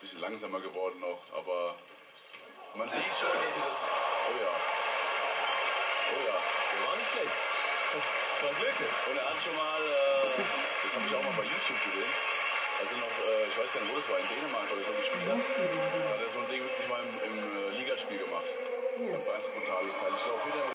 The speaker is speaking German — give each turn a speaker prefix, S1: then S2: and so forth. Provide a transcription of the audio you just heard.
S1: bisschen langsamer geworden noch, aber man sieht schon, dass sie das... Oh ja. Oh ja.
S2: Das war nicht schlecht. Das war Glücke.
S1: Und er hat schon mal, das habe ich auch mal bei YouTube gesehen, als er noch, ich weiß gar nicht, wo das war, in Dänemark oder so gespielt hat.